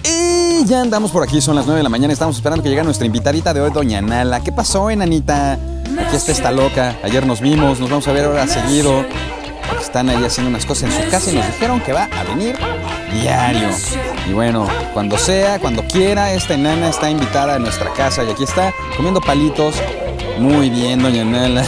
Y ya andamos por aquí, son las 9 de la mañana. Estamos esperando que llegue nuestra invitadita de hoy, doña Nala. ¿Qué pasó, enanita? Aquí está loca. Ayer nos vimos, nos vamos a ver ahora seguido. Están ahí haciendo unas cosas en su casa y nos dijeron que va a venir diario. Y bueno, cuando sea, cuando quiera, esta enana está invitada a nuestra casa. Y aquí está comiendo palitos. Muy bien, doña Nala.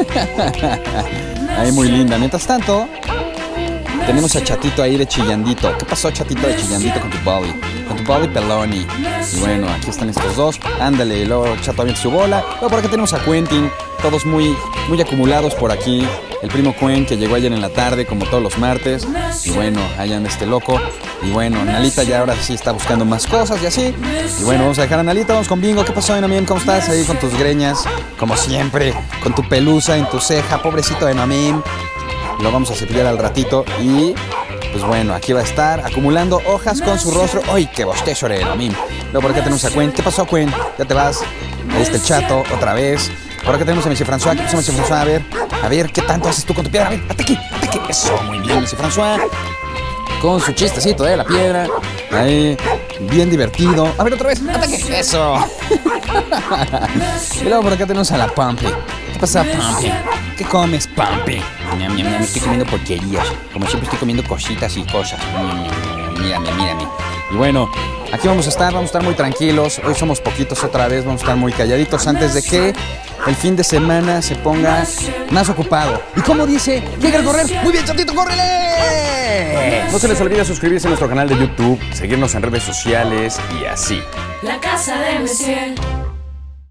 Ahí muy linda. Mientras tanto, tenemos a Chatito ahí de Chillandito. ¿Qué pasó, Chatito de Chillandito, con tu Bobby? Con tu Bobby Peloni. Y bueno, aquí están estos dos. Ándale, luego Chato avienta su bola. Luego por acá tenemos a Quentin. Todos muy acumulados por aquí. El primo Cuen, que llegó ayer en la tarde, como todos los martes. Y bueno, ahí anda este loco. Y bueno, Nalita ya ahora sí está buscando más cosas y así. Y bueno, vamos a dejar a Nalita, vamos con Bingo. ¿Qué pasó, Enamien? ¿Cómo estás? Ahí con tus greñas, como siempre, con tu pelusa en tu ceja, pobrecito Enamien. Lo vamos a cepillar al ratito y pues bueno, aquí va a estar acumulando hojas con su rostro. ¡Ay, qué bostezo, Enamien! Luego por acá tenemos a Cuen. ¿Qué pasó, Cuen? ¿Ya te vas? Ahí está el Chato, otra vez. Por acá tenemos a Monsieur François. ¿Qué pasó, Monsieur François? A ver, ¿qué tanto haces tú con tu piedra? A ver, ataque. Eso, muy bien, Monsieur François. Con su chistecito de la piedra. Ahí, bien divertido. A ver, otra vez, ataque. Eso. Y luego por acá tenemos a la Pumpy. ¿Qué pasa, Pumpy? ¿Qué comes, Pumpy? Me estoy comiendo porquerías. Como siempre estoy comiendo cositas y cosas. Mírame. Y bueno, aquí vamos a estar muy tranquilos. Hoy somos poquitos otra vez, vamos a estar muy calladitos antes de que el fin de semana se ponga más ocupado. Y como dice, llega a correr. Muy bien, Chatito, córrele. No se les olvide suscribirse a nuestro canal de YouTube, seguirnos en redes sociales y así. La casa de Monsieur.